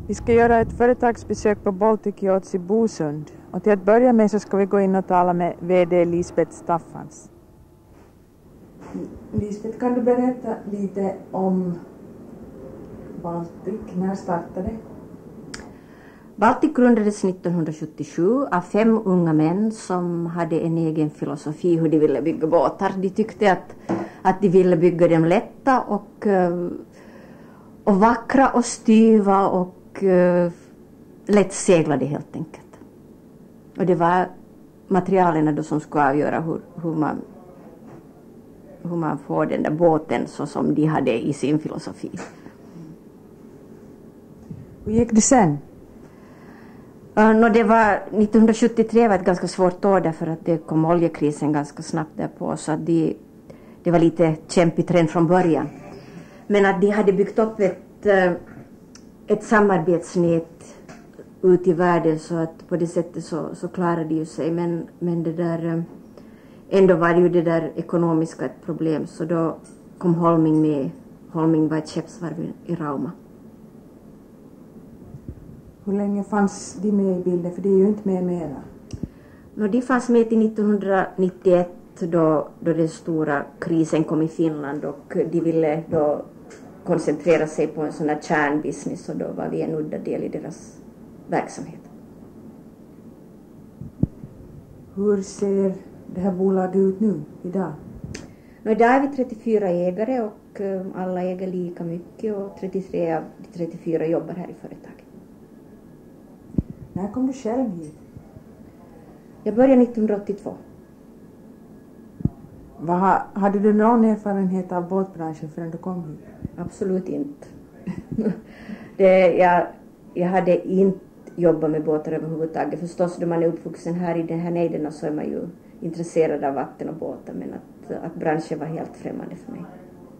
Vi ska göra ett företagsbesök på Baltic Yachts i Bosund. Och till att börja med så ska vi gå in och tala med VD Lisbeth Staffans. Lisbeth, kan du berätta lite om Baltic? När startade det? Baltic grundades 1977 av 5 unga män som hade en egen filosofi hur de ville bygga båtar. De tyckte att de ville bygga dem lätta och vackra och styva och lättseglade helt enkelt. Och det var materialen då som skulle avgöra hur man får den där båten så som de hade i sin filosofi. Hur gick det sen? Det var 1973 var ett ganska svårt år därför att det kom oljekrisen ganska snabbt därpå, så att det var lite kämpigt redan från början. Men att de hade byggt upp ett samarbetsnät ut i världen, så att på det sättet så klarade de ju sig. Men det där, ändå var det ju det där ekonomiska ett problem, så då kom Holming med. Holming var ett skeppsvarv i Rauma. Hur länge fanns de med i bilden? För det är ju inte med mera. De fanns med till 1991 då den stora krisen kom i Finland, och de ville då koncentrera sig på en sån här kärnbusiness, och då var vi en udda del i deras verksamhet. Hur ser det här bolaget ut nu, idag? Idag är vi 34 ägare och alla äger lika mycket, och 33 av de 34 jobbar här i företaget. När kom du själv hit? Jag började 1982. Hade du någon erfarenhet av båtbranschen förrän du kom hit? Absolut inte. Jag hade inte jobbat med båtar överhuvudtaget. Förstås, då man är uppvuxen här i den här nejden så är man ju intresserad av vatten och båtar, men att branschen var helt främmande för mig.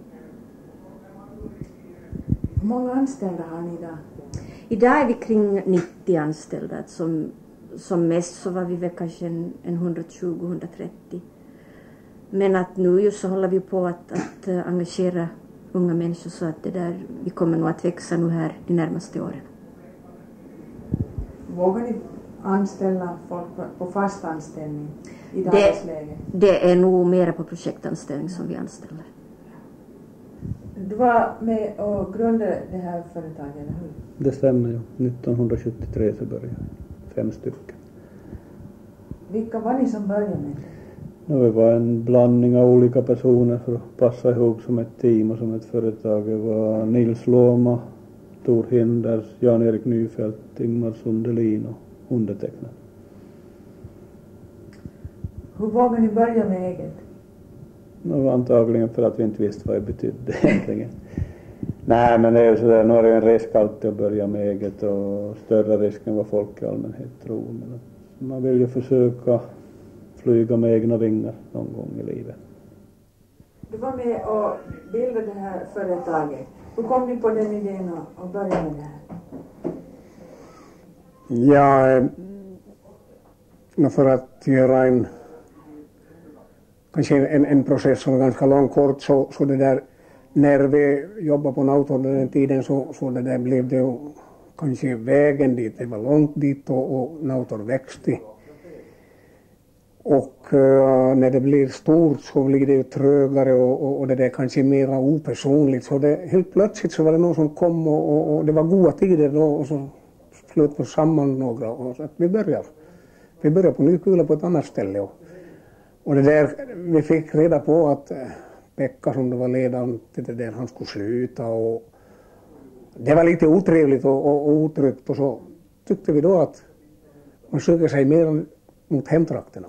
Hur många anställda har ni idag? Idag är vi kring 90 anställda. Som mest så var vi väl kanske en 120-130. Men att nu just så håller vi på att engagera unga människor, så att vi kommer nog att växa nu här de närmaste åren. Vågar ni anställa folk på fast anställning i dagens läge? Det är nog mer på projektanställning som vi anställer. Du var med och grundade det här företaget, eller hur? Det stämmer ju. 1973 så började 5 stycken. Vilka var ni som började med det? Det var en blandning av olika personer för att passa ihop som ett team och som ett företag. Det var Nils Loma, Tor Hinders, Jan-Erik Nyfeldt, Ingmar Sundelin och undertecknad. Hur vågade ni börja med eget? Det var antagligen för att vi inte visste vad det betydde egentligen. Nej, men det är ju sådär, nu är det en risk alltid att börja med eget, och större risk än vad folk i allmänhet tror. Men man vill ju försöka flyga med egna vingar någon gång i livet. Du var med och bildade det här företaget. Hur kom ni på den idén att börja med det här? Ja, för att göra kanske en process som är ganska lång kort, så det där, när vi jobbade på Nautor den tiden så det där blev det ju kanske vägen dit, det var långt dit och Nautor växte. Och när det blir stort så blir det ju trögare och det där kanske mera opersonligt, så det, helt plötsligt så var det någon som kom och det var goda tider då, och så slut på samman några, och så att vi började på Nykula på ett annat ställe. Och det där, vi fick reda på att Pekka som det var ledaren till det där, han skulle sluta, och det var lite otrevligt och otryggt, och så tyckte vi då att man söker sig mer mot hemtrakterna.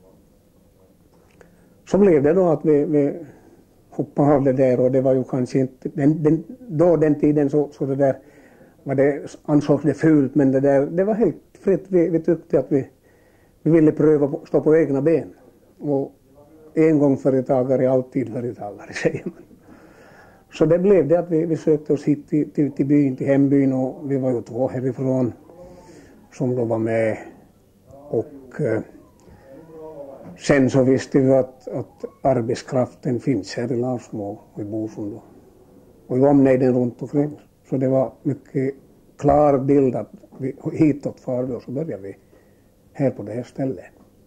Så blev det då att vi hoppade av det där, och det var ju kanske inte, den tiden så det där var det, ansågs det fult, men det var helt fritt. Vi tyckte att vi ville pröva stå på egna ben. Och en gång företagare, alltid företagare, säger man. Så det blev det att vi sökte oss hit till byn, till hembyn, och vi var ju 2 härifrån som då var med. Och sen så visste vi att arbetskraften finns här i Larsmo och i Bosund och i omnejden runt omkring. Så det var mycket klar bild att hitåt far vi och så börjar vi här på det här stället.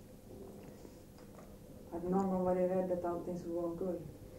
Har du någon gång varit rädd att allting skulle gå omkull?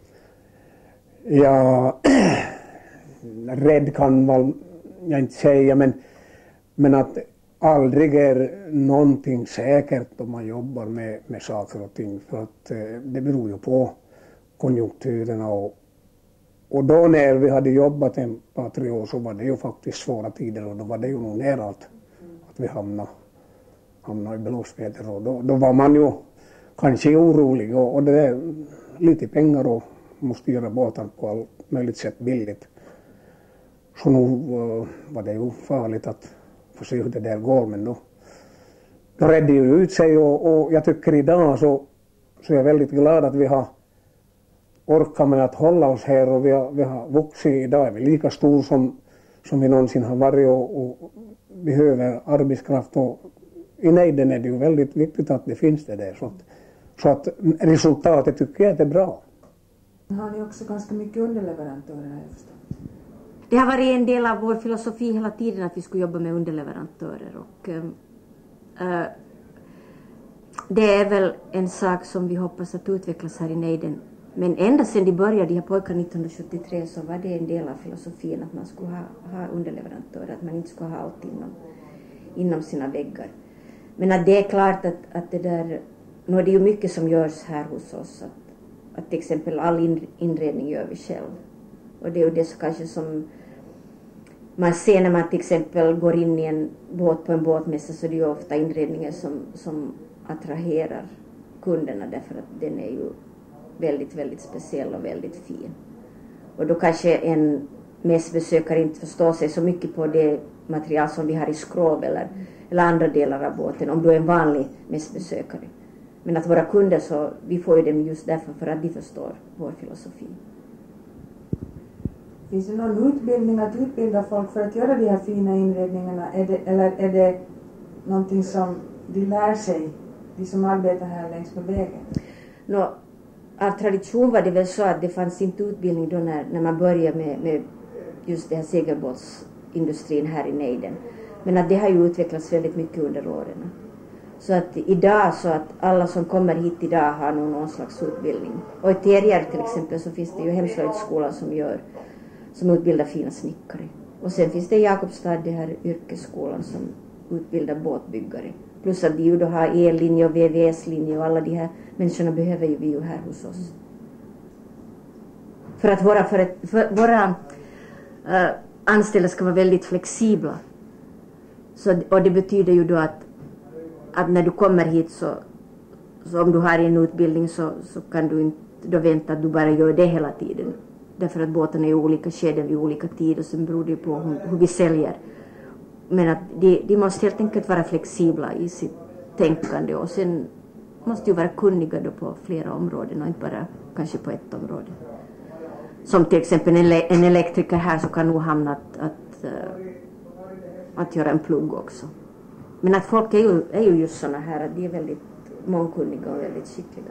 Ja, rädd kan man jag inte säga, men att aldrig är någonting säkert om man jobbar med saker och ting, för att det beror ju på konjunkturerna och då när vi hade jobbat en par 3 år så var det ju faktiskt svåra tider och då var det ju nog nära att vi hamnade i blåsväder och då var man ju kanske orolig och det är lite pengar och måste göra båtar på allt möjligt sätt billigt. Så nog var det ju farligt att få se hur det där går, men då redde ju ut sig och jag tycker idag så är jag väldigt glad att vi har orkat med att hålla oss här och vi har vuxit. Idag är vi lika stor som vi någonsin har varit och behöver arbetskraft och i nejden är det ju väldigt viktigt att det finns det där så att resultatet tycker jag är bra. Har ni också ganska mycket underleverantörer här förstås? Det har varit en del av vår filosofi hela tiden att vi skulle jobba med underleverantörer och det är väl en sak som vi hoppas att utvecklas här i nejden. Men ända sedan de började, de här pojkarna 1973, så var det en del av filosofin att man skulle ha underleverantörer, att man inte skulle ha allt inom sina väggar. Men att det är klart att det där, nu är det ju mycket som görs här hos oss, att till exempel all inredning gör vi själv. Och det är ju det kanske som man ser när man till exempel går in i en båt på en båtmässa, så det är ju ofta inredningen som attraherar kunderna därför att den är ju väldigt, väldigt speciell och väldigt fin. Och då kanske en mässbesökare inte förstår sig så mycket på det material som vi har i skrov eller andra delar av båten om du är en vanlig mässbesökare. Men att våra kunder, så vi får ju dem just därför för att de förstår vår filosofi. Finns det någon utbildning att utbilda folk för att göra de här fina inredningarna? Eller är det någonting som de lär sig, de som arbetar här längs med vägen? Av tradition var det väl så att det fanns inte utbildning då när man började med just den här segelbåtsindustrin här i nejden. Men att det har ju utvecklats väldigt mycket under åren. Så att idag, så att alla som kommer hit idag har någon slags utbildning. Och i Terjärv till exempel så finns det ju hemslöjdsskolan som utbildar fina snickare. Och sen finns det i Jakobstad det här yrkesskolan som utbildar båtbyggare. Plus att de ju då har ellinje och VVS-linje och alla de här människorna behöver ju vi ju här hos oss. För att våra anställda ska vara väldigt flexibla. Och det betyder ju då att när du kommer hit så om du har en utbildning så kan du inte då vänta att du bara gör det hela tiden. Därför att båten är i olika skeden vid olika tider, och sen beror det på hur vi säljer. Men att de måste helt enkelt vara flexibla i sitt tänkande, och sen måste ju vara kunniga då på flera områden och inte bara kanske på ett område. Som till exempel en elektriker här så kan nog hamna att göra en plugg också. Men att folk är ju just såna här, att de är väldigt mångkunniga och väldigt skickliga.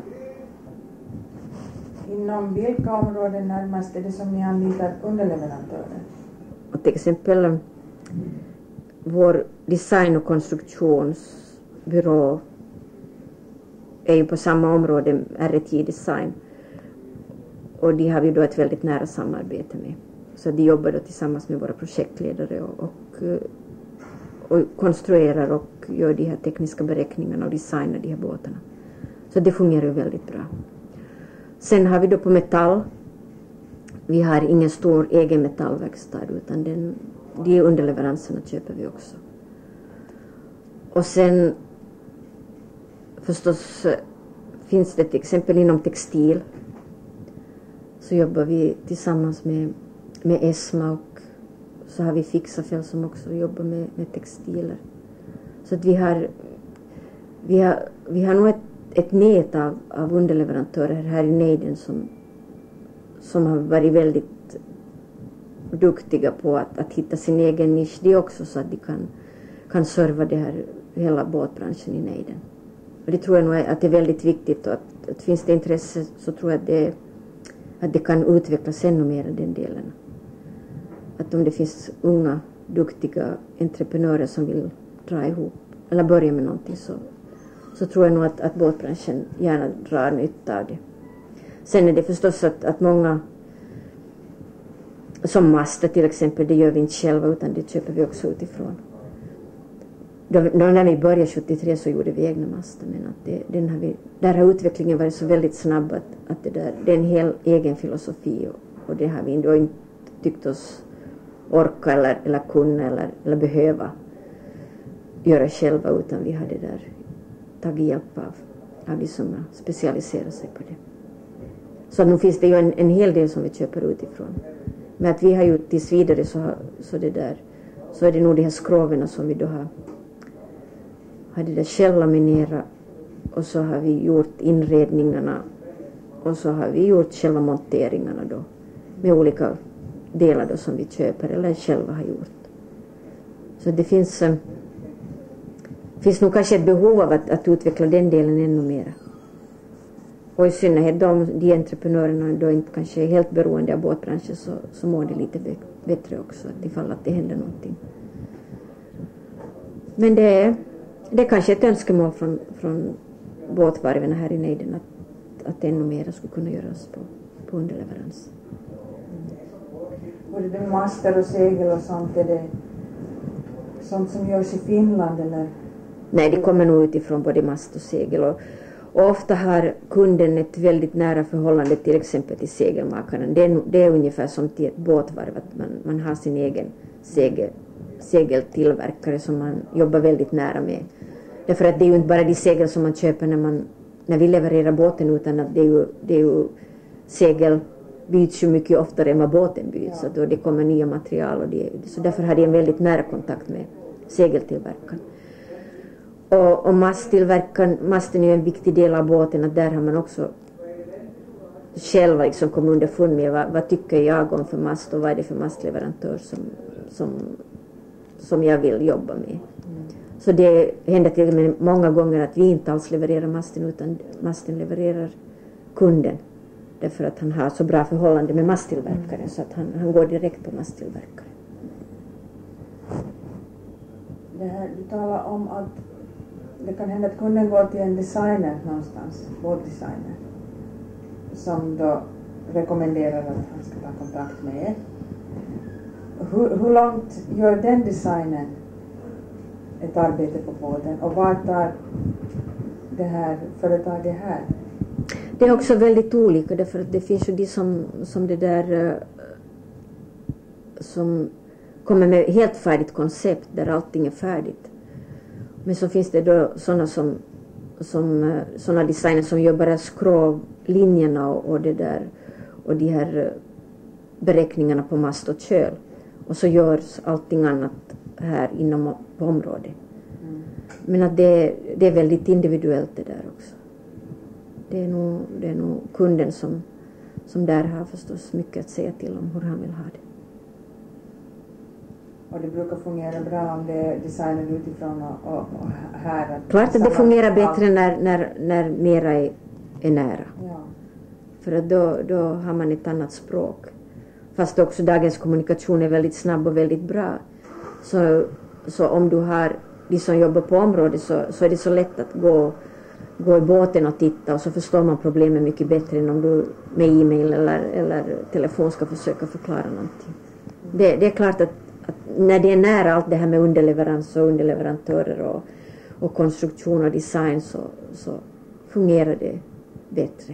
Inom vilka områden närmast är det som ni anlitar underleverantörer? Och till exempel vår design- och konstruktionsbyrå är ju på samma område, RTJ Design. Och de har vi då ett väldigt nära samarbete med. Så de jobbar då tillsammans med våra projektledare och konstruerar och gör de här tekniska beräkningarna och designar de här båtarna. Så det fungerar ju väldigt bra. Sen har vi då på metall. Vi har ingen stor egen metallverkstad, utan de underleveranserna köper vi också. Och sen förstås finns det till exempel inom textil. Så jobbar vi tillsammans med ESMA, och så har vi Fixafel som också jobbar med textiler. Så att vi har nog ett nät av underleverantörer här i nejden som har varit väldigt duktiga på att hitta sin egen nisch det också, så att de kan serva det här hela båtbranschen i nejden. Och det tror jag nog att det är väldigt viktigt, och att finns det intresse så tror jag att det kan utvecklas ännu mer i den delen. Att om det finns unga duktiga entreprenörer som vill dra ihop eller börja med någonting, så tror jag nog att båtbranschen gärna drar nytta av det. Sen är det förstås att många, som master till exempel, det gör vi inte själva utan det köper vi också utifrån. Då när vi började 73 så gjorde vi egna master, men att där har utvecklingen varit så väldigt snabb att det är en hel egen filosofi och det har vi då inte tyckt oss orka eller kunna eller behöva göra själva, utan vi hade där tagit hjälp av de som specialiserar sig på det. Så nu finns det ju en hel del som vi köper utifrån. Men att vi har ju tills vidare så är det nog de här skroven som vi då har det där självlaminera, och så har vi gjort inredningarna och så har vi gjort själva monteringarna då med olika delar då som vi köper eller själva har gjort. Så det finns nog kanske ett behov av att utveckla den delen ännu mer. Och i synnerhet de entreprenörerna då inte kanske är helt beroende av båtbranschen, så mår det lite bättre också ifall att det händer någonting. Men det är kanske ett önskemål från båtvarven här i nejden att ännu mer skulle kunna göras på underleverans. Och det är master och segel och sånt, är det sånt som görs i Finland eller? Nej, det kommer nog utifrån både mast och segel. Och ofta har kunden ett väldigt nära förhållande till exempel till segelmakaren. Det är ungefär som till ett båtvarv, att man har sin egen segeltillverkare som man jobbar väldigt nära med. Därför att det är ju inte bara de segel som man köper när vi levererar båten, utan att det är ju segel byts ju mycket oftare än vad båten byts. Så då det kommer nya material så därför har de en väldigt nära kontakt med segeltillverkaren. Och masten är ju en viktig del av båten, att där har man också själva liksom kommit underfund med vad tycker jag om för mast och vad är det för mastleverantör som jag vill jobba med. Så det händer till och med många gånger att vi inte alls levererar masten, utan masten levererar kunden. Därför att han har så bra förhållande med masttillverkaren så att han går direkt på masttillverkaren. Du talar om att det kan hända att kunden går till en designer någonstans, båtdesigner, som då rekommenderar att han ska ta kontakt med er. Hur långt gör den designern ett arbete på båten och var tar det här företaget här? Det är också väldigt olika, därför att det finns ju de som det där som kommer med helt färdigt koncept där allting är färdigt. Men så finns det då sådana designer som gör bara skrovlinjerna och det där och de här beräkningarna på mast och köl, och så görs allting annat här inom på området. Men att det är väldigt individuellt det där också. Det är nog kunden som där har förstås mycket att säga till om hur han vill ha det. Och det brukar fungera bra om det är designer utifrån och här. Klart att det fungerar bättre när mera är nära. Ja. För att då har man ett annat språk. Fast också dagens kommunikation är väldigt snabb och väldigt bra. Så om du har de som jobbar på området så är det så lätt att gå i båten och titta, och så förstår man problemen mycket bättre än om du med e-mail eller telefon ska försöka förklara någonting. Det är klart att när det är nära allt det här med underleverans och underleverantörer och konstruktion och design så fungerar det bättre.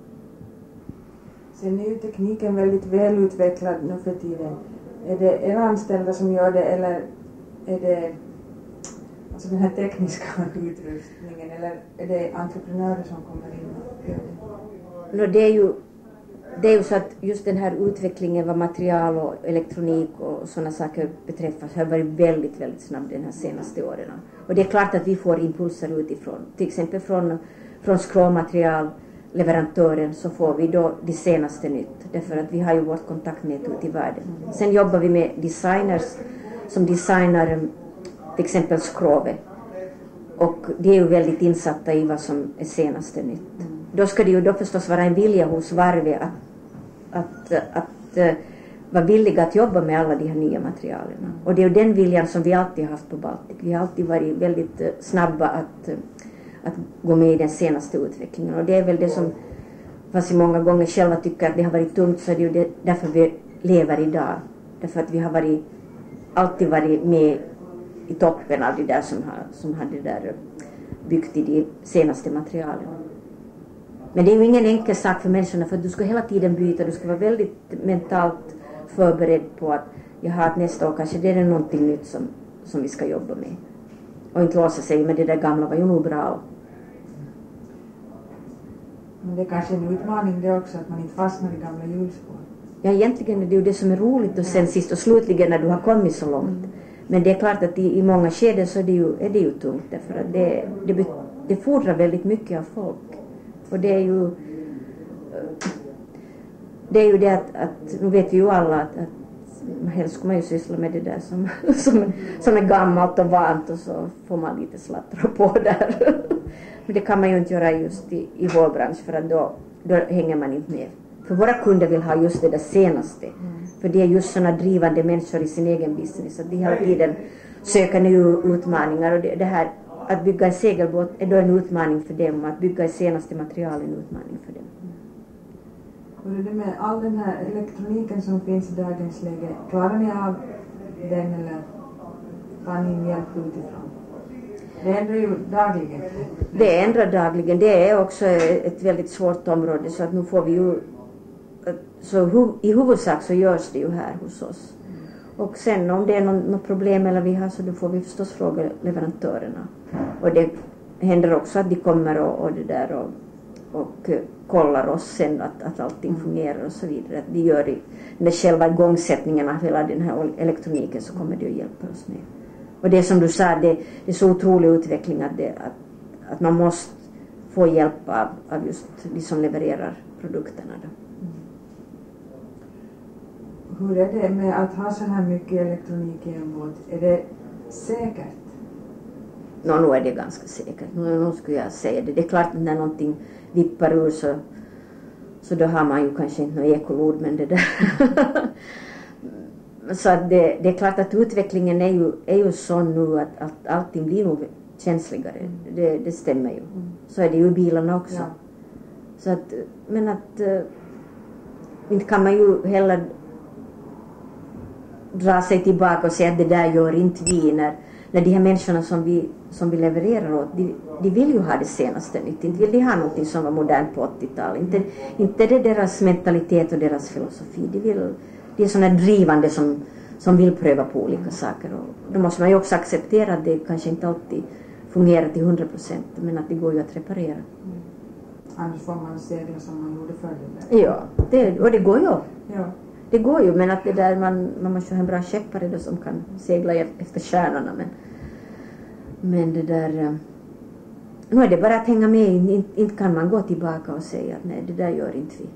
Sen är ju tekniken väldigt välutvecklad nu för tiden. Är det era anställda som gör det, eller är det alltså den här tekniska utrustningen, eller är det entreprenörer som kommer in och gör det? Det är ju så att just den här utvecklingen vad material och elektronik och sådana saker beträffar har varit väldigt, väldigt snabb de här senaste åren. Och det är klart att vi får impulser utifrån. Till exempel från skrovmaterialleverantören så får vi då det senaste nytt. Därför att vi har ju vårt kontaktnät ut i världen. Sen jobbar vi med designers som designar till exempel skrovet. Och det är ju väldigt insatta i vad som är senaste nytt. Då ska det ju då förstås vara en vilja hos varvet att var villiga att jobba med alla de här nya materialen. Och det är ju den viljan som vi alltid har haft på Baltic. Vi har alltid varit väldigt snabba att gå med i den senaste utvecklingen. Och det är väl det som, fast vi många gånger själva tycker att det har varit tungt, så är det ju därför vi lever idag. Därför att vi har alltid varit med i toppen av det där som har det där byggt i de senaste materialen. Men det är ju ingen enkel sak för människorna, för att du ska hela tiden byta. Du ska vara väldigt mentalt förberedd på att att nästa år kanske det är någonting nytt som vi ska jobba med. Och inte låsa sig med det där gamla var ju nog bra. Men det är kanske en utmaning det också, att man inte fastnar i gamla hjulspår. Ja, egentligen är det ju det som är roligt och sen sist och slutligen när du har kommit så långt. Men det är klart att i många skeden så är det ju tungt, därför att det fordrar väldigt mycket av folk. Och det är ju det att nu vet vi ju alla att helst ska man ju syssla med det där som är gammalt och vant, och så får man lite slattra på där. Men det kan man ju inte göra just i vår bransch, för att då hänger man inte med. För våra kunder vill ha just det där senaste. För det är just sådana drivande människor i sin egen business, att de hela tiden söker nya utmaningar. Och det här att bygga en segelbåt är då en utmaning för dem, att bygga i senaste material är en utmaning för dem. Och det med all den här elektroniken som finns i dagens läge, klarar ni av den eller tar ni hjälp utifrån? Det ändrar ju dagligen. Det ändrar dagligen. Det är också ett väldigt svårt område, så att nu får vi ju, så i huvudsak så görs det ju här hos oss. Och sen om det är något problem eller vi har, så då får vi förstås fråga leverantörerna. Och det händer också att de kommer och det där och kollar oss sen att allting fungerar och så vidare. Att de gör med själva igångsättningen av hela den här elektroniken, så kommer de att hjälpa oss med. Och det som du sa, det är så otrolig utveckling att man måste få hjälp av just de som levererar produkterna då. Hur är det med att ha så här mycket elektronik i en båt? Är det säkert? Nu är det ganska säkert. Nu skulle jag säga det. Det är klart att när någonting vippar ur så då har man ju kanske inte något ekolod, men det där. Så att det är klart att utvecklingen är ju så nu att allting blir nog känsligare. Det stämmer ju. Så är det ju i bilarna också. Ja. Så att, men att inte kan man ju heller dra sig tillbaka och säga att det där gör inte vi, när de här människorna som vi levererar åt, de vill ju ha det senaste nytt. Inte vill de ha någonting som var modernt på 80-talet. Inte det deras mentalitet och deras filosofi. De är sådana drivande som vill pröva på olika saker. Och då måste man ju också acceptera att det kanske inte alltid fungerar till 100%, men att det går ju att reparera. Annars får man segla som man gjorde förr. Ja, och det går ju. Ja. Det går ju, men att det där man måste ha en bra skeppare då som kan segla efter stjärnorna. Men det där, nu är det bara att hänga med. Inte kan man gå tillbaka och säga att nej, det där gör inte vi.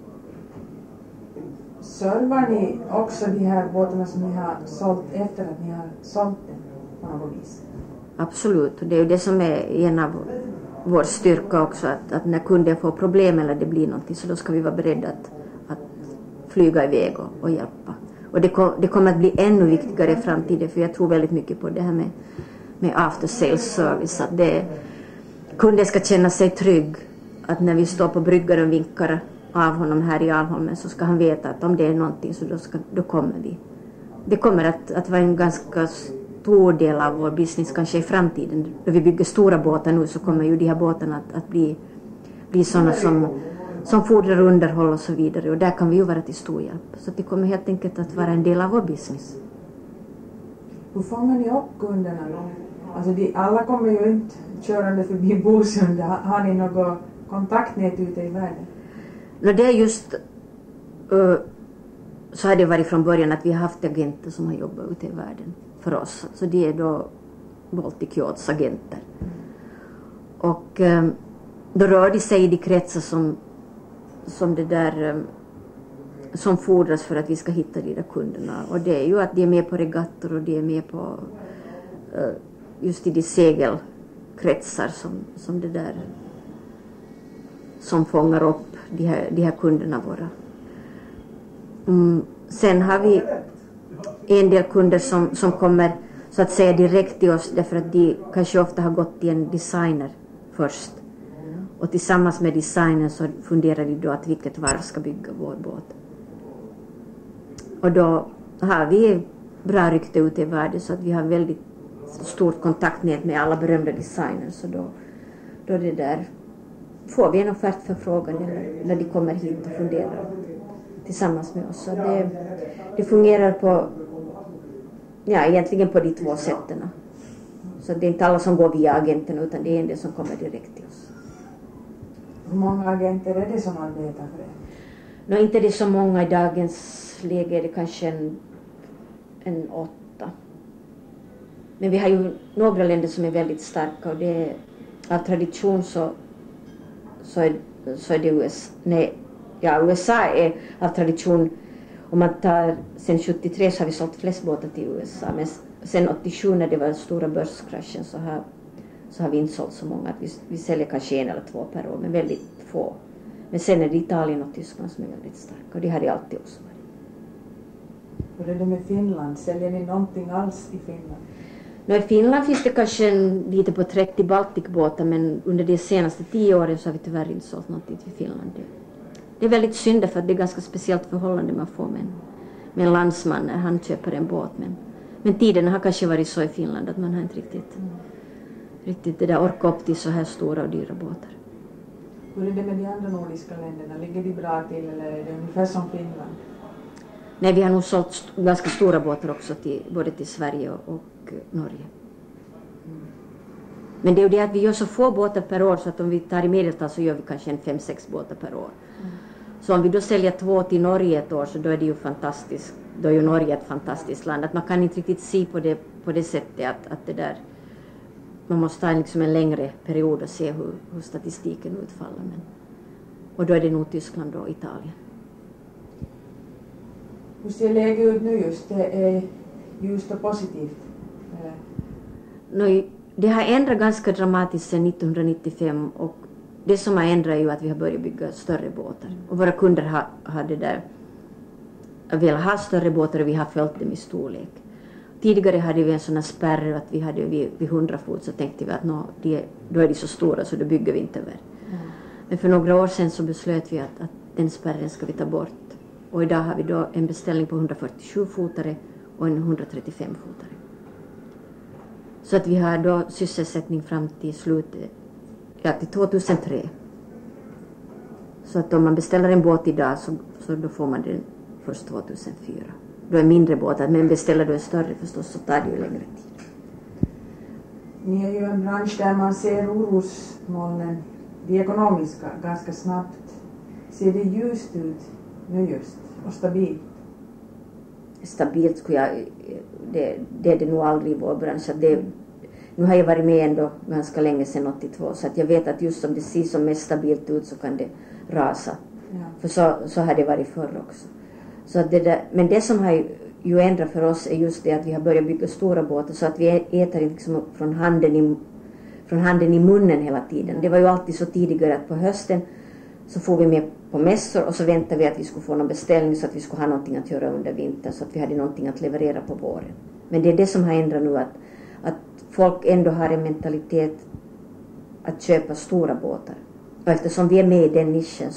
Servar ni också de här båtarna som ni har sålt efter att ni har sålt den på något vis? Absolut, och det är ju det som är en av vår styrka också, att när kunden får problem eller det blir någonting, så då ska vi vara beredda att flyga iväg och hjälpa. Och det kommer att bli ännu viktigare i framtiden, för jag tror väldigt mycket på det här med after sales service, att kunden ska känna sig trygg, att när vi står på bryggan och vinkar av honom här i Alholmen, så ska han veta att om det är någonting, så då kommer vi. Det kommer att vara en ganska stor del av vår business kanske i framtiden. När vi bygger stora båtar nu, så kommer ju de här båtarna att bli sådana som fordrar underhåll och så vidare. Och där kan vi ju vara till stor hjälp. Så det kommer helt enkelt att vara en del av vår business. Hur fångar ni upp kunderna då? Alltså alla kommer ju inte körande förbi Bosund. Har ni något kontaktnät ute i världen? Det är just så har det varit från början att vi har haft agenter som har jobbat ute i världen för oss. Så det är då Baltic Yachts agenter. Och då rör de sig i de kretsar som det där som fordras för att vi ska hitta de där kunderna. Och det är ju att de är med på regattor och de är med på just i de segelkretsar som det där som fångar upp de här kunderna våra. sen har vi en del kunder som kommer så att säga direkt till oss därför att de kanske ofta har gått till en designer först. Och tillsammans med designen så funderar de då att vilket varv ska bygga vår båt. Och då har vi bra rykte ute i världen så att vi har väldigt stort kontaktnät med alla berömda designers. Så då det där får vi en offertförfrågan när de kommer hit och funderar tillsammans med oss. Så det fungerar på, ja, egentligen på de två sätten. Så det är inte alla som går via agenten utan det är en del som kommer direkt till oss. Hur många agenter är det som arbetar för det? Inte det är så många i dagens läge, är det kanske en 8. Men vi har ju några länder som är väldigt starka och det är av tradition så är det USA. USA är av tradition, om man tar sen 73 så har vi sålt flest båtar till USA, men sen 87 när det var den stora börskraschen så har vi inte sålt så många. Vi säljer kanske 1 eller 2 per år, men väldigt få. Men sen är det Italien och Tyskland som är väldigt starka och det har det alltid också varit. Hur är det med Finland? Säljer ni någonting alls i Finland? I Finland finns det kanske lite på 30 Baltic-båtar, men under de senaste 10 åren så har vi tyvärr inte sålt någonting till Finland. Det är väldigt synd för att det är ganska speciellt förhållande man får med en landsman när han köper en båt. Men tiden har kanske varit så i Finland att man har inte riktigt det där orkat upp till så här stora och dyra båtar. Hur är det med de andra nordiska länderna? Ligger de bra till eller är det ungefär som Finland? Nej, vi har nog sålt ganska stora båtar också både till Sverige och Norge. Men det är ju det att vi gör så få båtar per år så att om vi tar i medeltal så gör vi kanske 5-6 båtar per år. Så om vi då säljer 2 till Norge ett år så då är det ju fantastiskt. Då är ju Norge ett fantastiskt land. Att man kan inte riktigt se på det sättet att det där, man måste ta liksom en längre period och se hur statistiken utfaller. Och då är det nog Tyskland och Italien. Hur ser läget ut nu just? Det är ljust och positivt? Det har ändrat ganska dramatiskt sedan 1995 och det som har ändrat är ju att vi har börjat bygga större båtar. Och våra kunder har det där velat ha större båtar och vi har följt dem i storlek. Tidigare hade vi en sån här spärr att vi hade vid 100 fot så tänkte vi att då är de så stora så då bygger vi inte över. Men för några år sedan så beslöt vi att den spärren ska vi ta bort. Och idag har vi då en beställning på 147-fotare och en 135-fotare. Så att vi har då sysselsättning fram till slutet, till 2003. Så att om man beställer en båt idag så då får man den först 2004. Då är mindre båtar, men beställer du en större förstås så tar det ju längre tid. Ni är ju en bransch där man ser orosmolnen, de ekonomiska, ganska snabbt. Ser det ljust ut nu just och stabilt? Stabilt det är det nog aldrig i vår bransch. Nu har jag varit med ändå ganska länge sedan 82 så att jag vet att just om det ser som mest stabilt ut så kan det rasa. Ja. För så har det varit förr också. Så att men det som har ju ändrat för oss är just det att vi har börjat bygga stora båtar så att vi äter liksom från handen i munnen hela tiden. Det var ju alltid så tidigare att på hösten så får vi med på mässor och så väntar vi att vi skulle få någon beställning så att vi skulle ha någonting att göra under vintern så att vi hade någonting att leverera på våren. Men det är det som har ändrat nu att folk ändå har en mentalitet att köpa stora båtar. Och eftersom vi är med i den nischen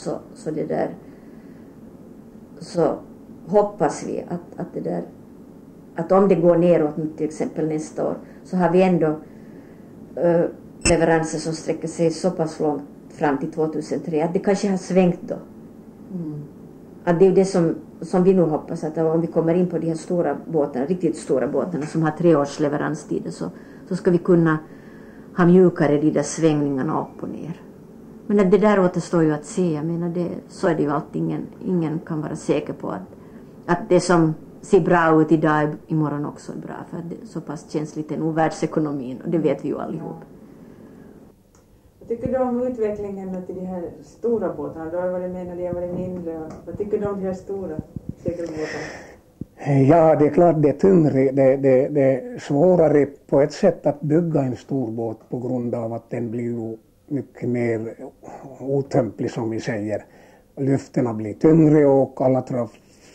så hoppas vi att om det går neråt nu till exempel nästa år så har vi ändå leveranser som sträcker sig så pass långt fram till 2003 att det kanske har svängt då. Att det är det som vi nu hoppas att om vi kommer in på de här stora båtarna, riktigt stora båtarna som har 3 års leveranstider så ska vi kunna ha mjukare de där svängningarna upp och ner. Men att det där återstår ju att se. Jag menar så är det ju alltid. Ingen kan vara säker på att det som ser bra ut idag imorgon också är bra. För att det så pass känsligt är nog världsekonomin och det vet vi ju allihop. Vad tycker du om utvecklingen till de här stora båtarna? Du har varit med när de har varit mindre. Vad tycker du om de här stora segelbåtarna? Ja, det är klart det är tyngre. Det är svårare på ett sätt att bygga en stor båt på grund av att den blir ju mycket mer otömplig som vi säger. Lyfterna blir tyngre och alla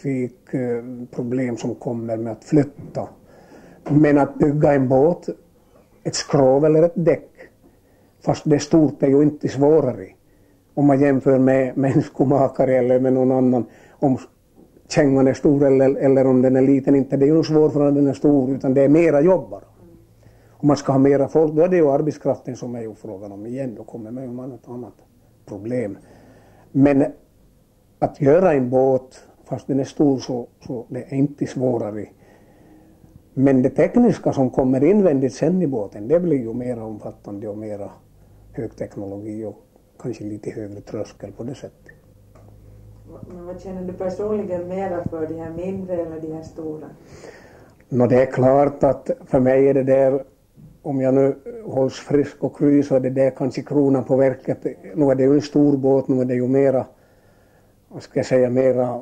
trafikproblem som kommer med att flytta. Men att bygga en båt, ett skrov eller ett däck, fast det är stort, är ju inte svårare. Om man jämför med en skomakare eller med någon annan, om kängan är stor eller om den är liten, inte det är ju svårt för att den är stor, utan det är mera jobb bara. Om man ska ha mera folk, då är det ju arbetskraften som är ju frågan om igen, då kommer man ju ett annat problem. Men att göra en båt, fast den är stor, så det är inte svårare. Men det tekniska som kommer invändigt sen i båten, det blir ju mer omfattande och mera högteknologi och kanske lite högre tröskel på det sättet. Men vad känner du personligen mera för, de här mindre eller de här stora? Det är klart att för mig är det där, om jag nu hålls frisk och kry, så är det där kanske kronan på verket. Nu är det ju en stor båt, nu är det ju mera, vad ska jag säga, mera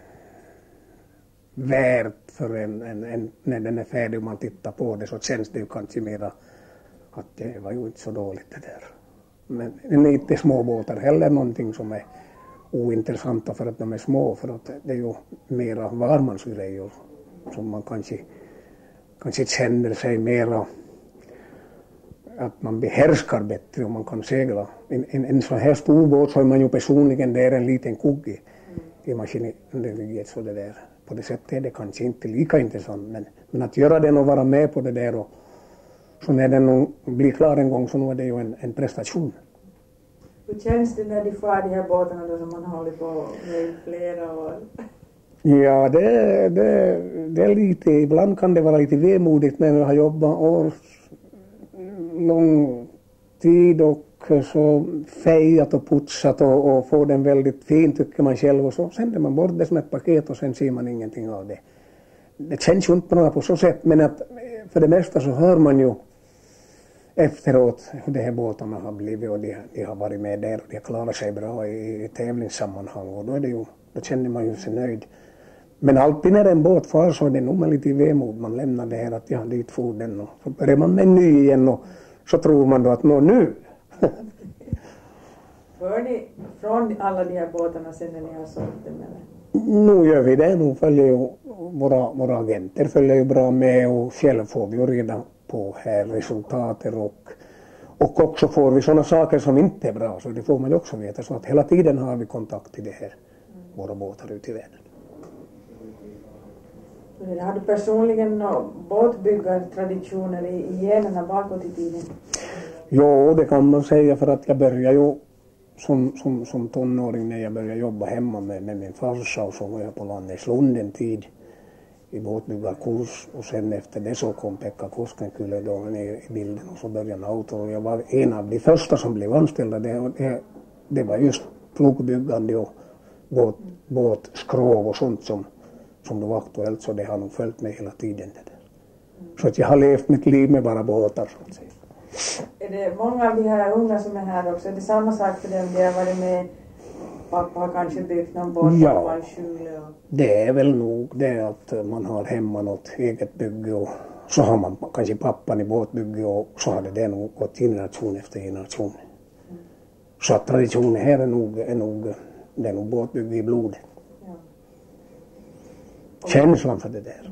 värt för en när den är färdig och man tittar på det, så känns det ju kanske mera att det var ju inte så dåligt det där. Men inte små båtar heller någonting som är ointressanta för att de är små, för att det är ju mera varmansgrejer som man kanske känner sig mera, att man behärskar bättre om man kan segla. En så här stor båt så är man ju personligen, det är en liten kugge i maskineriet, så det där. På det sättet är det kanske inte lika intressant, men att göra den och vara med på det där, och så när den blir klar en gång, så nu är det ju en prestation. Hur känns det när de får de här båtarna då som man håller på med flera år? Ja, det är lite, ibland kan det vara lite vemodigt när vi har jobbat år lång tid och så fejat och putsat och får den väldigt fin, tycker man själv, och så sänder man bort det som ett paket och sen ser man ingenting av det. Det känns ju inte bra på så sätt, men att för det mesta så hör man ju efteråt hur de här båtarna har blivit, och de har varit med där och de har klarat sig bra i tävlingssammanhang, och då känner man ju sig nöjd. Men alltid när en båt far så är det nog med lite vemod, man lämnar det här att dit for den, och så börjar man med en ny igen, och så tror man då att nu. För ni från alla de här båtarna sen när ni har sålt dem eller? Nu gör vi det, nu följer ju våra agenter följer ju bra med, och själv får vi ju reda på här resultatet, och också får vi sådana saker som inte är bra, så det får man ju också veta, så att hela tiden har vi kontakt till det här, våra båtar ute i världen. Har du personligen båtbyggartraditioner i generna bakåt i tiden? Jo, det kan man säga, för att jag började ju som tonåring när jag började jobba hemma med min farsa, och så var jag på Lanneslund en tid i båtbyggarkurs, och sen efter det så kom Pekka Koskenkylle då i bilden, och så började Nautor, och jag var en av de första som blev anställda. Det var just plogbyggande och båtskrov och sånt som då var aktuellt, så det har nog följt mig hela tiden det där. Så att jag har levt mitt liv med bara båtar, så att säga. Är det många av de här unga som är här också? Är det samma sak för dem? De har varit med, pappa har kanske byggt någon båt, ja, en skjule och... Det är väl nog det att man har hemma något eget bygge, och så har man kanske pappan i båtbygge, och så har det nog gått generation efter generation. Så att traditionen här är nog båtbygge i blodet. Ja. Känslan för det där.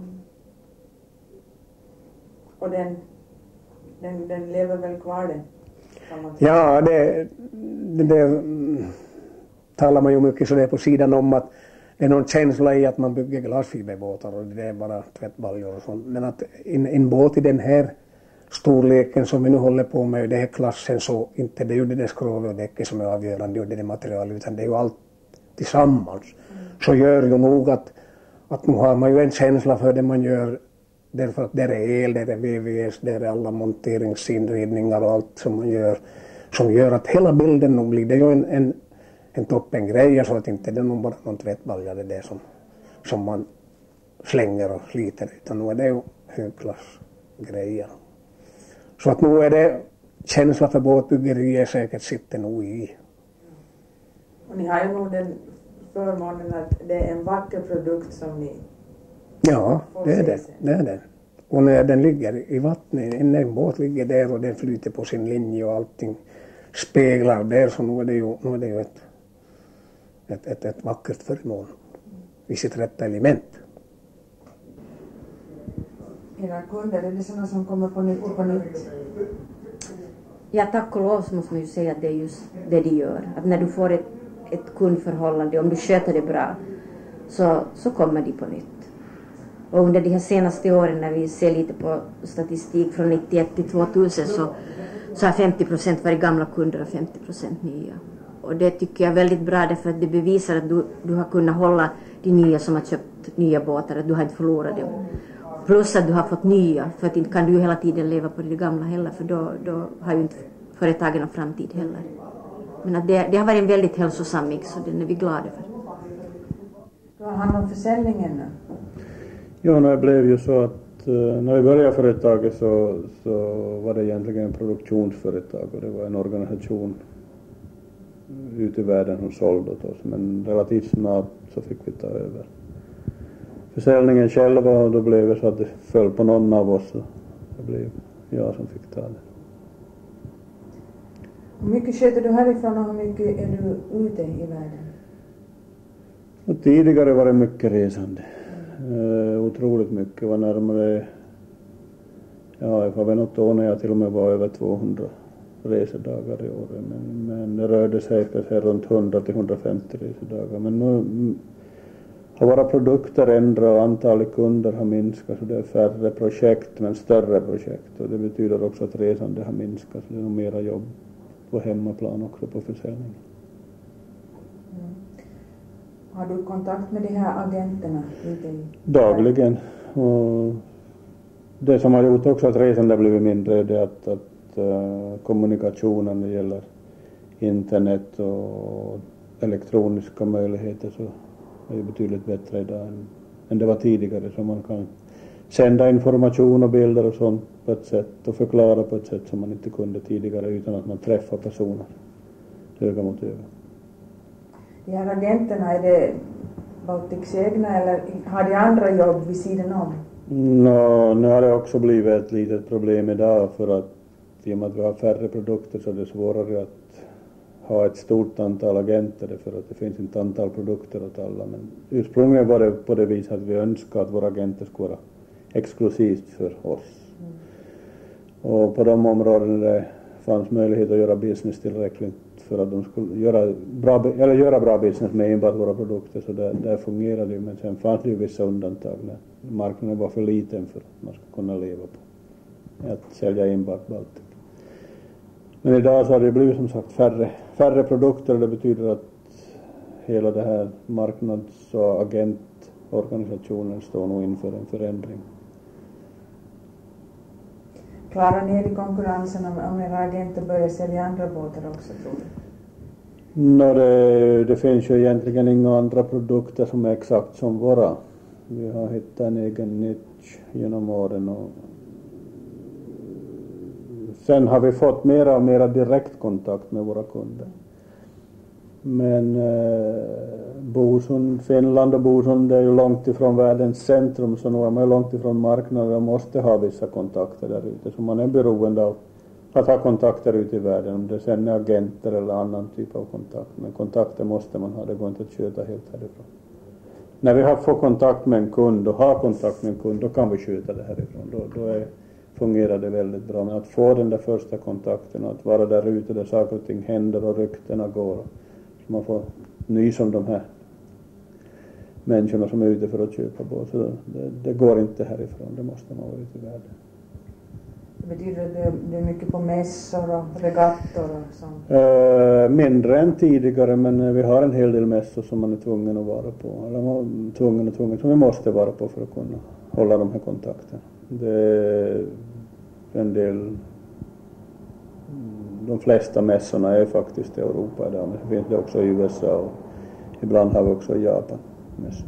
Och den lever väl kvar den? Ja, det talar man ju mycket så det på sidan om, att det är någon känsla i att man bygger glasfiberbåtar och det är bara tvättbaljor och sånt. Men att en båt i den här storleken som vi nu håller på med i den här klassen, så inte det är ju det där skrovet och däcket som är avgörande och det är material, utan det är ju allt tillsammans. Så gör ju nog att nu har man ju en känsla för det man gör, därför att där är el, där är VVS, där är alla monteringsinredningar och allt som man gör, som gör att hela bilden nog blir det ju en toppen grej, så att inte det är nog bara någon tvättbalja det där som man slänger och sliter, utan nu är det ju högklassgrejer. Så att nu är det känsla för båtbyggerier säkert sitter nog i. Och ni har ju nog den förmånen att det är en vacker produkt som ni... Ja, det är det. Och när den ligger i vattnet, när en båt ligger där och den flyter på sin linje och allting speglar där, så nu är det ju ett vackert föremål. i sitt rätta element. Era kunder, är det sådana som kommer på nytt och på nytt? Ja, tack och lov så måste man ju säga att det är just det de gör. Att när du får ett kundförhållande, om du sköter det bra, så kommer de på nytt. Och under de här senaste åren när vi ser lite på statistik från 91 till 2000 så har 50% varit gamla kunder och 50% nya. Och det tycker jag är väldigt bra därför att det bevisar att du har kunnat hålla de nya som har köpt nya båtar, att du har inte förlorat dem. Plus att du har fått nya, för att inte kan du hela tiden leva på det gamla heller, för då har ju inte företagen någon framtid heller. Men att det har varit en väldigt hälsosam mix och den är vi glada för. Du har hand om försäljningen nu? Ja, det blev ju så att när vi började företaget så var det egentligen en produktionsföretag och det var en organisation ute i världen som sålde åt oss, men relativt snabbt så fick vi ta över försäljningen själva och då blev det så att det föll på någon av oss och det blev jag som fick ta det. Hur mycket sköter du härifrån och hur mycket är du ute i världen? Och tidigare var det mycket resande. Otroligt mycket, var närmare, ja, det var väl något år när jag till och med var över 200 resedagar i år, men det rörde sig runt 100 till 150 resedagar. Men nu har våra produkter ändrat och antalet kunder har minskat, så det är färre projekt men större projekt, och det betyder också att resande har minskat, så det är nog mera jobb på hemmaplan också på försäljning. Har du kontakt med de här agenterna ute i? Dagligen. Och det som har gjort också att resande blivit mindre är det att kommunikationen när det gäller internet och elektroniska möjligheter så är det betydligt bättre idag än det var tidigare, så man kan sända information och bilder och sånt på ett sätt och förklara på ett sätt som man inte kunde tidigare utan att man träffar personer öga mot öga. De här agenterna, är det Baltics egna eller har de andra jobb vid sidan om? Nu har det också blivit ett litet problem idag, för att i och med att vi har färre produkter så är det svårare att ha ett stort antal agenter, för att det finns inte antal produkter åt alla. Men ursprungligen var det på det viset att vi önskade att våra agenter skulle vara exklusivt för oss. Och på de områden där det fanns möjlighet att göra business tillräckligt för att de skulle göra bra business med enbart våra produkter, så där fungerade det. Men sen fanns det ju vissa undantag när marknaden var för liten för att man skulle kunna leva på att sälja enbart Baltic. Men idag så har det blivit som sagt färre produkter, och det betyder att hela det här marknads- och agentorganisationen står nog inför en förändring. Klarar ni er i konkurrensen om era agenter börjar sälja andra båtar också, tror du? Det finns ju egentligen inga andra produkter som är exakt som våra. Vi har hittat en egen nisch genom åren, och sen har vi fått mera och mera direktkontakt med våra kunder. Men Bosund, Finland och Bosund är ju långt ifrån världens centrum, så nu är man långt ifrån marknaden och måste ha vissa kontakter där ute. Så man är beroende av att ha kontakter ute i världen, om det sen är agenter eller annan typ av kontakt. Men kontakter måste man ha, det går inte att köta helt härifrån. När vi har fått kontakt med en kund och har kontakt med en kund, då kan vi köta det härifrån. Då fungerar det väldigt bra. Men att få den där första kontakten och att vara där ute där saker och ting händer och ryktena går, så man får nys om de här människorna som är ute för att köpa båt. Så det går inte härifrån, det måste man vara ute i världen. Det betyder att det är mycket på mässor och regattor och sånt? Mindre än tidigare, men vi har en hel del mässor som man är tvungen att vara på. Eller tvungen som vi måste vara på för att kunna hålla de här kontakterna. Det är en del, de flesta mässorna är faktiskt i Europa idag, men det finns det också i USA och ibland har vi också i Japan mässor.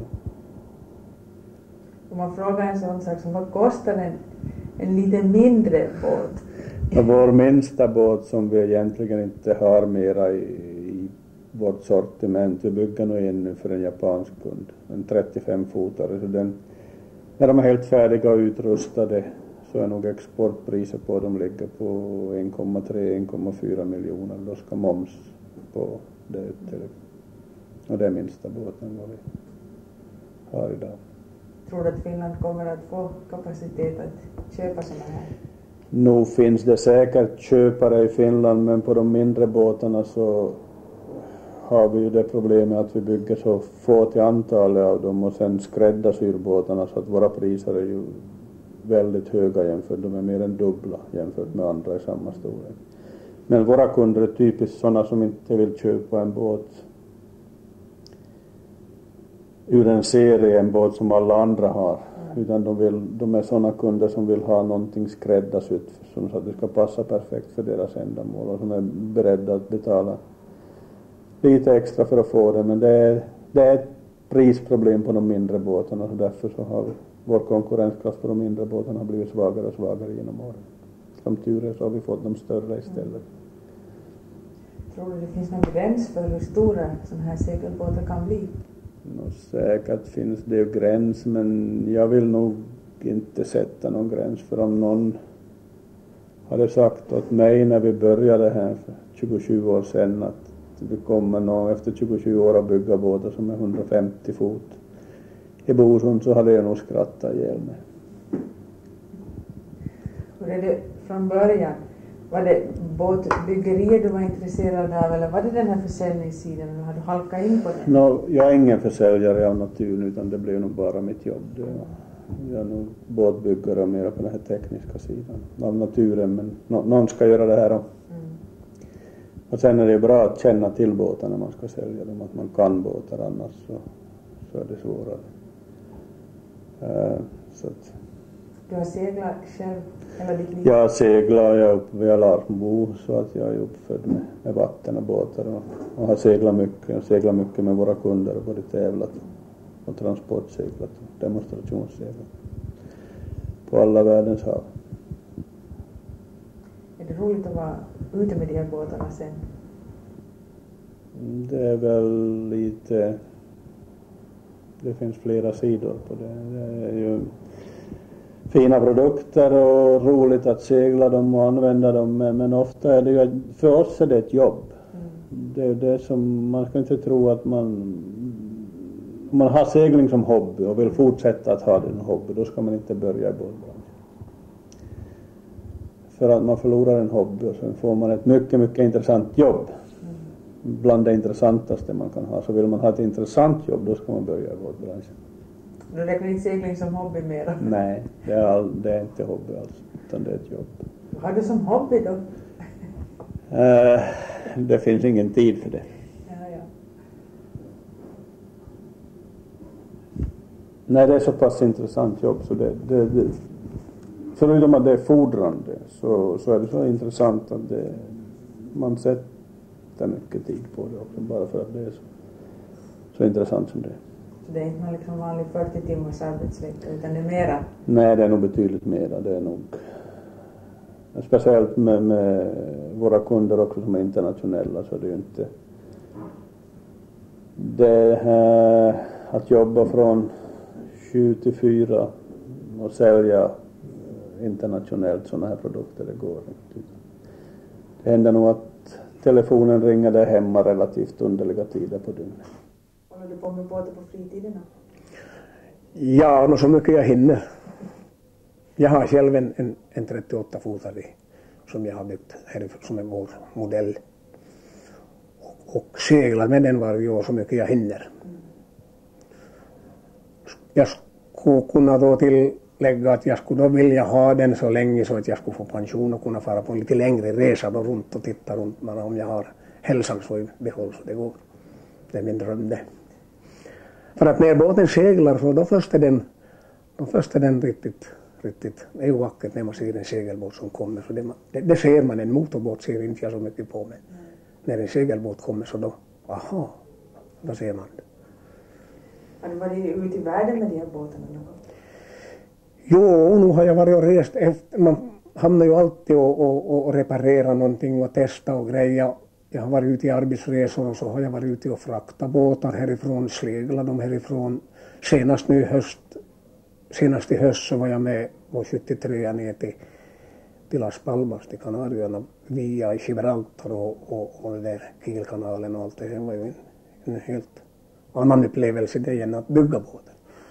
Om man frågar en sån sak som vad kostar en lite mindre båt? Vår minsta båt som vi egentligen inte har mera i vårt sortiment, vi bygger nog in nu för en japansk kund, en 35-fotare, så den, när de är helt färdiga och utrustade så är nog exportpriset på dem ligger på 1,3-1,4 miljoner. Då ska moms på det upp till, och det är minsta båten var vi. har idag. Tror du att Finland kommer att få kapacitet att köpa sådana här? Nog finns det säkert köpare i Finland, men på de mindre båtarna så har vi ju det problemet att vi bygger så få till antalet av dem och sen skräddarsyr båtarna så att våra priser är ju väldigt höga jämfört, de är mer än dubbla jämfört med andra i samma storlek. Men våra kunder är typiskt sådana som inte vill köpa en båt ur en serie, en båt som alla andra har. Utan de är sådana kunder som vill ha någonting skräddarsytt så att det ska passa perfekt för deras ändamål och som är beredda att betala lite extra för att få det. Men det är ett prisproblem på de mindre båtarna, så därför så har vår konkurrenskraft på de mindre båtarna har blivit svagare och svagare genom åren. Som tur är så har vi fått de större istället. Tror du det finns någon gräns för hur stora sådana här segelbåtar kan bli? Säkert finns det ju gräns, men jag vill nog inte sätta någon gräns. För om någon hade sagt åt mig när vi började här för 27 år sedan att det kommer någon efter 27 år att bygga båtar som är 150 fot i Bosund, så hade jag nog skrattat ihjäl mig. Hur är det från början? Var det båtbyggerier du var intresserad av, eller var det den här försäljningssidan, eller har du halkat in på den? Jag är ingen försäljare av naturen, utan det blev nog bara mitt jobb. Jag är nog båtbyggare och mer på den här tekniska sidan av naturen, men någon ska göra det här då. Och sen är det ju bra att känna till båtar när man ska sälja dem, att man kan båtar, annars så är det svårare. Så att Du har seglat själv hela ditt liv? jag seglar, jag är uppe vid Larsmo, så att jag är uppfödd med vatten och båtar och har seglat mycket. Jag seglar mycket med våra kunder, både tävlat och transportseglat och demonstrationsseglat på alla världens hav. Är det roligt att vara ute med de här båtarna sen? Det är väl lite, det finns flera sidor på det. Det är ju fina produkter och roligt att segla dem och använda dem, men ofta är det ju, för oss är det ett jobb. Det är det som, man ska inte tro att om man har segling som hobby och vill fortsätta att ha den hobby, då ska man inte börja i båtbranschen. För att man förlorar en hobby och sen får man ett mycket, mycket intressant jobb. Bland det intressantaste man kan ha. Så vill man ha ett intressant jobb, då ska man börja i båtbranschen. Du räknar inte segling som hobby mera? Nej, det är inte hobby alls, utan det är ett jobb. Vad har du som hobby då? Det finns ingen tid för det. Ja. Nej, det är så pass intressant jobb så det förutom att det är fordrande så är det så intressant att man sätter mycket tid på det också, bara för att det är så intressant som det är. Så det är inte någon liksom vanlig 40 timmars arbetsvecka, utan det är mera? Nej, det är nog betydligt mera. Det är nog speciellt med våra kunder också som är internationella, så är det ju inte det här att jobba från 7 till 4 och sälja internationellt sådana här produkter, det går inte. Det händer nog att telefonen ringer där hemma relativt underliga tider på dygnet. Håller du på med båtar på fritiden? Ja, så mycket jag hinner. Jag har själv en 38-fotare som jag har byggt här som är vår modell. Och seglar med den varje år så mycket jag hinner. Jag skulle kunna då tillägga att jag skulle då vilja ha den så länge så att jag skulle få pension och kunna fara på en lite längre resa då runt och titta runt, men om jag har hälsan så i behåll så det går. Det är min dröm det. För att när båten seglar så då först är den riktigt, det är ju vackert när man ser en segelbåt som kommer. Så det ser man, en motorbåt ser inte jag så mycket på, men när en segelbåt kommer så då ser man det. Har du varit ute i världen med de här båtarna någon gång? Jo, nu har jag varit och rest. Man hamnar ju alltid och reparera någonting och testa och greja. Jag har varit ute i arbetsresor och så har jag varit ute och fraktat båtar härifrån, seglat dem härifrån. Senast i höst så var jag med på 73 ner till Las Palmas, till Kanarieöarna, via Gibraltar och den där Kielkanalen och allt det. Det var ju en helt annan upplevelse det än att bygga båten.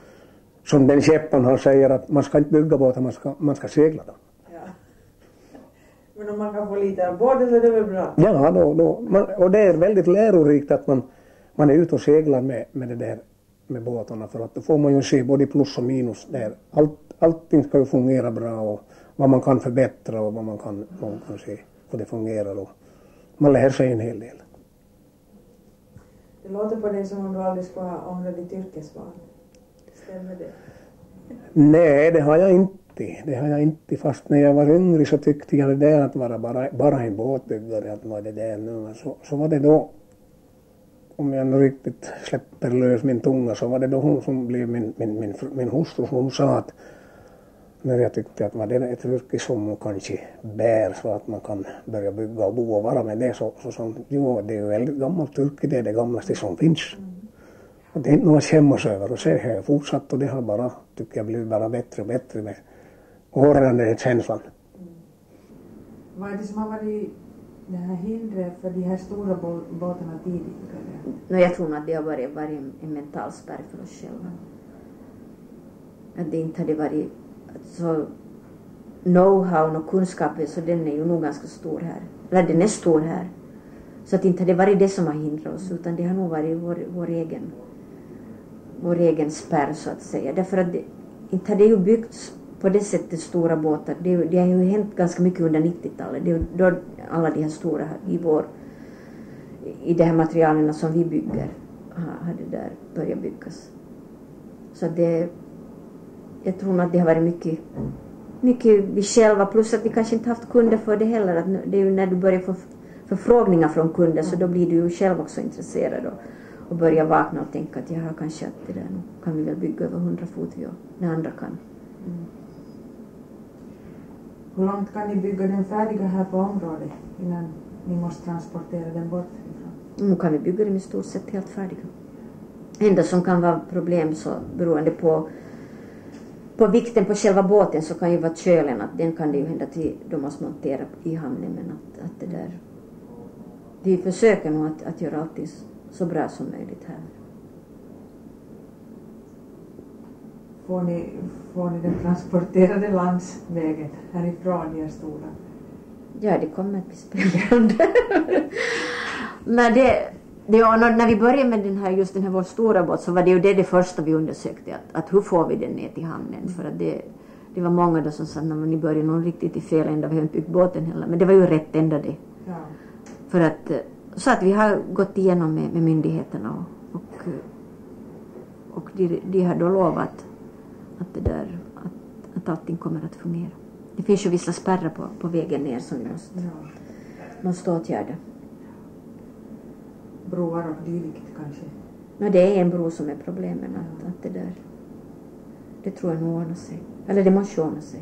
som den skepparen han säger att man ska inte bygga båtar, man ska segla dem. Ja. Men om man kan få lite av båda så är det väl bra? Ja, och det är väldigt lärorikt att man är ute och seglar med det där med båtarna, för att då får man ju se både plus och minus där. Allting ska ju fungera bra och vad man kan förbättra och vad man kan se hur det fungerar, och man lär sig en hel del. Det låter på dig som om du aldrig skulle ha ångrat ditt yrkesval. Stämmer det? Nej, det har jag inte. Fast när jag var yngre så tyckte jag det där att vara bara en båtbyggare, att var det där nu. Så var det då, om jag nu riktigt släpper lös min tunga, så var det då hon som blev min hustru. Hon sa att när jag tyckte att var det ett yrke som kanske bär så att man kan börja bygga och bo och vara med det, så jo, det är ju väldigt gammalt yrke, det är det gamlaste som finns. Och det är inte något att skämmas över, och så har jag fortsatt, och det har bara, tycker jag, blivit bara bättre och bättre med åren, den känslan. Vad är det som har varit det här hindret för de här stora båtarna tidigare? Jag tror att det har varit en mental spärr för oss själva. Att det inte hade varit så know-how och kunskapen, så den är ju nog ganska stor här. Eller den är stor här. Så att inte hade varit det som har hindrat oss, utan det har nog varit vår egen spärr, så att säga. Därför att inte hade ju byggts på det sättet stora båtar. Det har ju hänt ganska mycket under 90-talet. Det är då alla de här stora i de här materialen som vi bygger hade där börjat byggas. Så jag tror att det har varit mycket vi själva, plus att vi kanske inte haft kunder för det heller. Att det är ju när du börjar få förfrågningar från kunder, så då blir du ju själv också intresserad och börjar vakna och tänka att jag har kanske att det där, nu kan vi väl bygga över 100 fot när andra kan. Hur långt kan ni bygga den färdiga här på området innan ni måste transportera den bort ifrån? Nu kan vi bygga den i stort sett helt färdiga. Enda som kan vara problem, så beroende på vikten på själva båten, så kan ju vara kölen, att den kan det ju hända till de måste montera i hamnen, men att det där, vi försöker nog att göra allting så bra som möjligt här. Får ni den transporterade landsvägen härifrån, de är stora? Ja, det kommer att bli spännande. Men när vi började med den här vår stora båt, så var det ju det första vi undersökte, att hur får vi den ner till hamnen, för att det var många då som sa att ni börjar nog riktigt i fel ända, vi har inte byggt båten heller, men det var ju rätt ända det. Ja. För att, så att vi har gått igenom med myndigheterna och de har då lovat att allting kommer att fungera. Det finns ju vissa spärrar på vägen ner som vi måste åtgärda. Broar och dylikt kanske? Men det är en bro som är problemet, att det tror jag nog ordnar sig. Eller det måste ordna sig.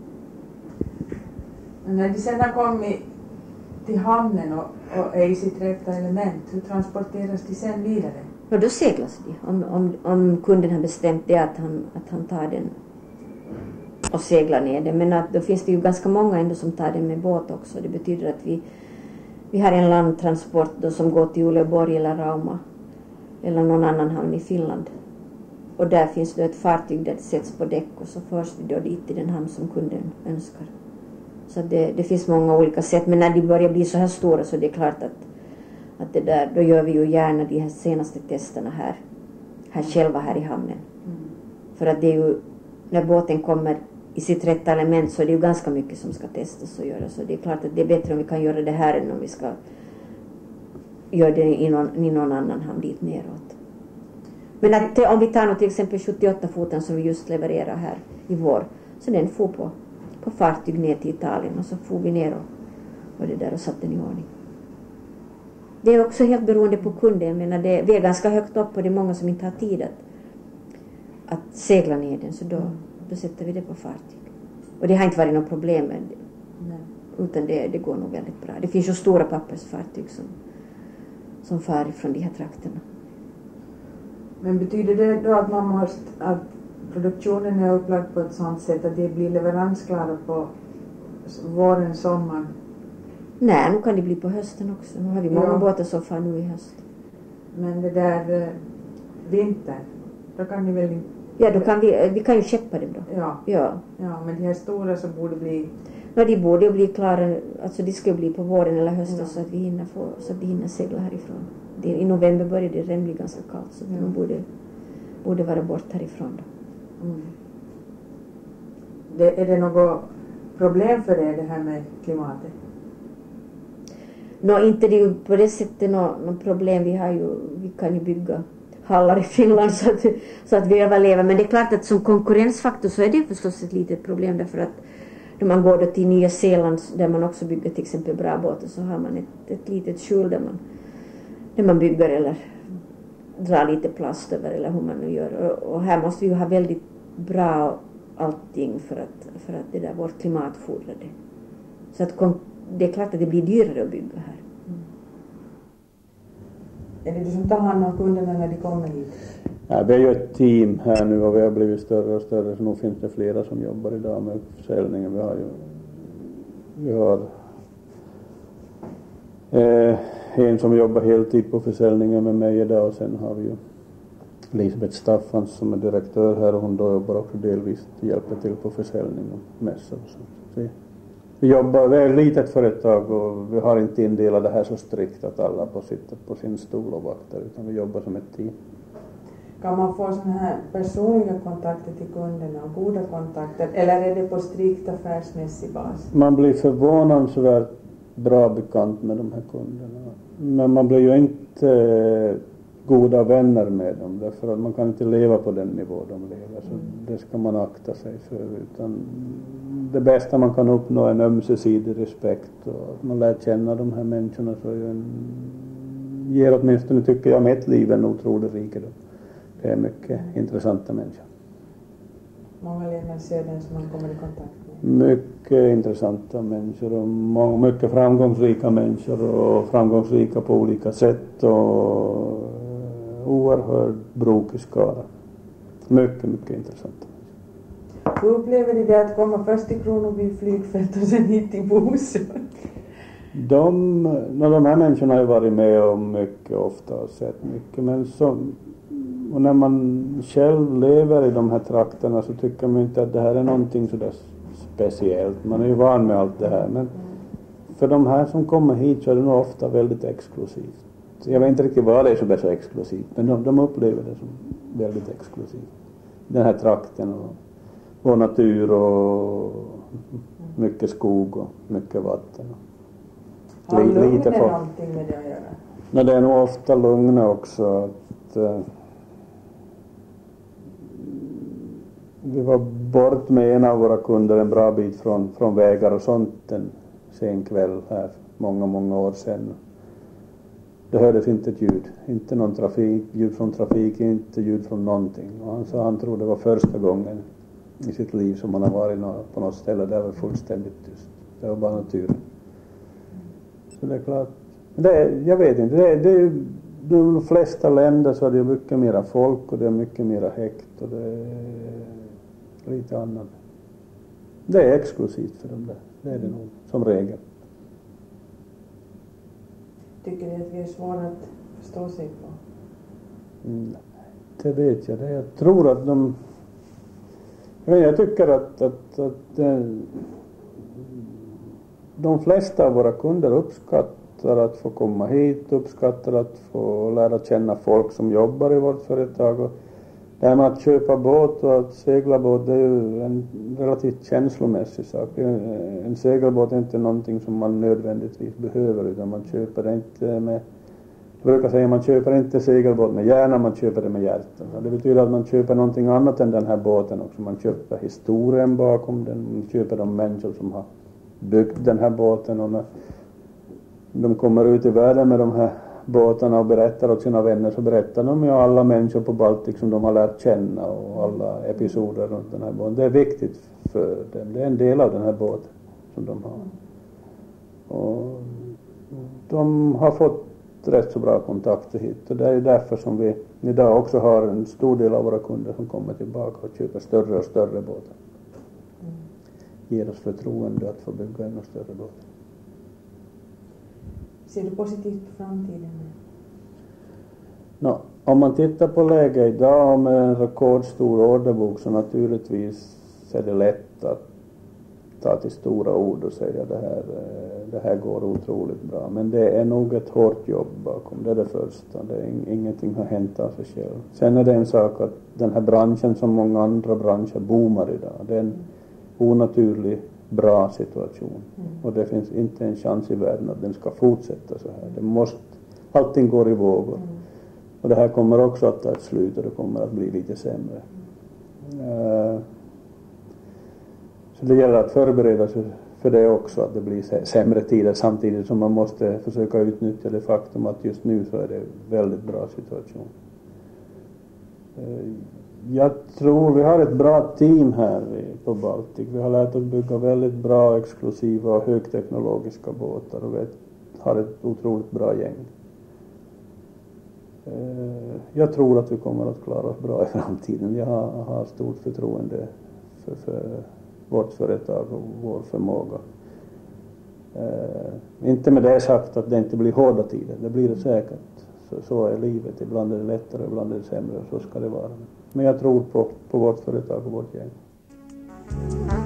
Men när de sedan har kommit till hamnen och är i sitt rätta element, hur transporteras de sen vidare? Ja, då seglas de. Om kunden har bestämt det att han tar den och seglar ner den. Men då finns det ju ganska många ändå som tar den med båt också. Det betyder att vi har en landtransport då som går till Uleåborg eller Rauma eller någon annan hamn i Finland. Och där finns det ett fartyg där det sätts på däck, och så förs vi då dit till den hamn som kunden önskar. Så det finns många olika sätt, men när de börjar bli så här stora, så det är klart att det där, då gör vi ju gärna de här senaste testerna här själva här i hamnen. För att det är ju, när båten kommer i sitt rätta element, så är det ju ganska mycket som ska testas och göras. Så det är klart att det är bättre om vi kan göra det här än om vi ska göra det i någon annan hamn dit neråt. Men om vi tar till exempel 78-foten som vi just levererar här i vår, så den får på fartyg ner till Italien, och så får vi ner och det där och satt den i ordning. Det är också helt beroende på kunden, men vi är ganska högt upp och det är många som inte har tid att segla ner den, så då sätter vi det på fartyg. Och det har inte varit något problem med det. Nej. Utan det går nog väldigt bra. Det finns ju stora pappersfartyg som far från de här trakterna. Men betyder det då att produktionen är upplagd på ett sådant sätt att det blir leveransklara på våren, sommaren? Nej, nu kan det bli på hösten också. Nu har vi många båtar som far nu i höst. Men det där vinter, då kan ni väl Ja, då kan vi kan ju skeppa dem då. Ja. Ja. Ja, men de här stora så borde bli... No, de borde bli klara, alltså de ska bli på våren eller hösten, Ja. så att de hinner segla härifrån. I november börjar det redan bli ganska kallt, så att de borde vara bort härifrån då. Mm. Är det något problem för er det här med klimatet? Inte det är ju på det sättet något problem. Vi kan ju bygga hallar i Finland så att vi överlever. Men det är klart att som konkurrensfaktor så är det förstås ett litet problem, därför att när man går då till Nya Zeeland där man också bygger till exempel bra båtar, så har man ett litet skjul där man bygger eller drar lite plast över eller hur man nu gör. Och här måste vi ju ha väldigt bra allting för att det där vårt klimat fordrar det. Så att det är klart att det blir dyrare att bygga här. Är det du som tar hand om kunderna när de kommer hit? Ja, vi är ju ett team här nu och vi har blivit större och större, så nu finns det flera som jobbar idag med försäljningen. Vi har en som jobbar heltid på försäljningen med mig idag, och sen har vi ju Elisabeth Staffans som är direktör här, och hon då jobbar också delvis, hjälper till på försäljning och mässor och sånt. Vi är ett litet företag och vi har inte indelat det här så strikt att alla sitter på sin stol och vaktar, utan vi jobbar som ett team. Kan man få såna här personliga kontakter till kunderna och goda kontakter, eller är det på strikt affärsmässig bas? Man blir förvånansvärt bra bekant med de här kunderna, men man blir ju inte goda vänner med dem, därför att man kan inte leva på den nivå de lever, så det ska man akta sig för, utan det bästa man kan uppnå är en ömsesidig respekt, och att man lär känna de här människorna, så ger åtminstone, tycker jag, mitt liv en otrolig rikedom. Det är mycket intressanta människor. Många levnadsöden som man kommer i kontakt med. Mycket intressanta människor och mycket framgångsrika människor, och framgångsrika på olika sätt, och oerhört brokig skara. Mycket intressant. Hur upplever ni det att komma först till Kronoby flygfält och sen hit till Bosön? De här människorna har ju varit med om mycket ofta och sett mycket, men och när man själv lever i de här trakterna så tycker man inte att det här är någonting sådär speciellt. Man är ju van med allt det här, men för de här som kommer hit så är det nog ofta väldigt exklusivt. Jag vet inte riktigt vad det är som är så exklusivt, men de upplever det som väldigt exklusivt. Den här trakten och natur och mycket skog och mycket vatten. Har lugnet någonting med det att göra? Nej, det är nog ofta lugna också. Vi var bort med en av våra kunder en bra bit från vägar och sånt en sen kväll här många år sedan. Det hördes inte ett ljud, inte någon ljud från trafik, inte ljud från någonting. Och han sa han trodde det var första gången i sitt liv som han har varit på något ställe där det var fullständigt tyst. Det var bara naturen. Så det är klart. Jag vet inte, det är ju de flesta länder så är det mycket mera folk och det är mycket mera häkt och det är lite annat. Det är exklusivt för dem där, det är det nog som regel. Tycker ni att vi är svåra att förstå sig på? Det vet jag. Jag tror att jag tycker att de flesta av våra kunder uppskattar att få komma hit, uppskattar att få lära känna folk som jobbar i vårt företag. Och det här med att köpa båt och att segla båt, det är ju en relativt känslomässig sak. En segelbåt är inte någonting som man nödvändigtvis behöver, utan man köper det inte med... Jag brukar säga att man köper inte segelbåt med hjärnan, man köper det med hjärtan. Det betyder att man köper någonting annat än den här båten också. Man köper historien bakom den, man köper de människor som har byggt den här båten, och när de kommer ut i världen med de här båtarna och berättar åt sina vänner, så berättar de ju alla människor på Baltic som de har lärt känna och alla episoder runt den här båten. Det är viktigt för dem, det är en del av den här båten som de har. Och de har fått rätt så bra kontakter hit, och det är därför som vi idag också har en stor del av våra kunder som kommer tillbaka och köper större och större båtar. Ger oss förtroende att få bygga ännu större båtar. Ser du positivt på framtiden? Om man tittar på läget idag med en rekordstor orderbok så naturligtvis är det lätt att ta till stora ord och säga det här går otroligt bra. Men det är nog ett hårt jobb bakom, det är det första. Ingenting har hänt av sig själv. Sen är det en sak att den här branschen som många andra branscher boomar idag. Det är en onaturlig bra situation. Och det finns inte en chans i världen att den ska fortsätta så här. Allting går i vågor. Och det här kommer också att ta ett slut och det kommer att bli lite sämre. Så det gäller att förbereda sig för det också, att det blir sämre tider samtidigt som man måste försöka utnyttja det faktum att just nu så är det väldigt bra situation. Jag tror vi har ett bra team här på Baltic. Vi har lärt oss bygga väldigt bra, exklusiva och högteknologiska båtar och vi har ett otroligt bra gäng. Jag tror att vi kommer att klara oss bra i framtiden. Jag har stort förtroende för vårt företag och vår förmåga. Inte med det sagt att det inte blir hårda tider. Det blir det säkert. Så är livet. Ibland är det lättare, ibland är det sämre och så ska det vara. Men jag tror på vårt företag och vårt gäng.